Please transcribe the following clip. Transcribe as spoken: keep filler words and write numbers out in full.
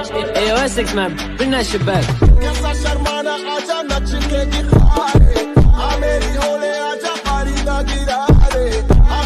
ايوه سكس مان، بلنا الشباك. قصة شرمانة عجنة تشكيكي خال